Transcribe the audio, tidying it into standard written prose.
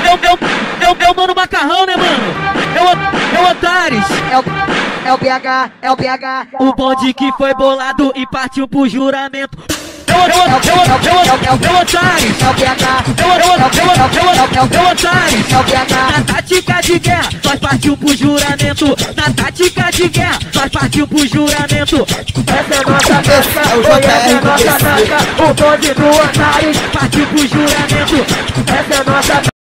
É o mano macarrão, né, mano? É o Otares. É o BH, é o BH. O bonde que foi bolado e partiu pro juramento. É o Otares. É o BH. É o Otares. É o BH. Na tática de guerra, nós partiu pro juramento. Na tática de guerra, nós partiu pro juramento. Essa é nossa pesca, oi, essa é nossa naca. O bonde do Otares Partiu pro juramento. essa é nossa